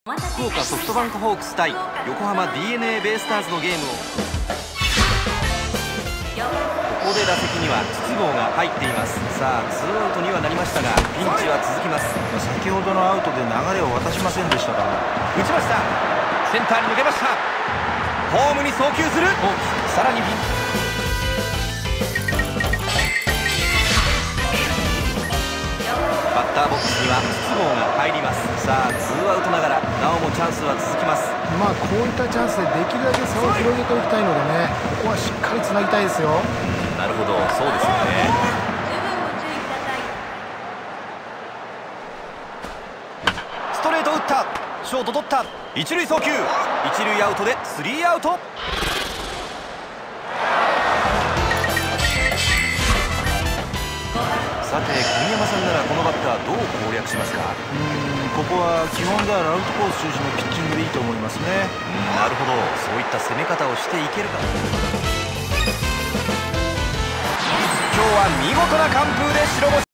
福岡ソフトバンクホークス対横浜 DeNA ベイスターズのゲームを、ここで打席には筒香が入っています。さあツーアウトにはなりましたがピンチは続きます。 先ほどのアウトで流れを渡しませんでしたから。 打ちました。センターに抜けました。ホームに送球する。さらにバッターボックスには筒香が入ります。さあツーアウトながらなおもチャンスは続きます。 こういったチャンスでできるだけ差を広げておきたいのでね、ここはしっかりつなぎたいですよ。 なるほど、そうですよね。ストレート打った。ショート取った。一塁送球。一塁アウトでスリーアウト。さて小山さんならこのバッターどう攻略しますか？ ここは基本であるアウトコース中心のピッチングでいいと思いますね。 なるほど、そういった攻め方をしていけるか。今日は見事な完封で白星。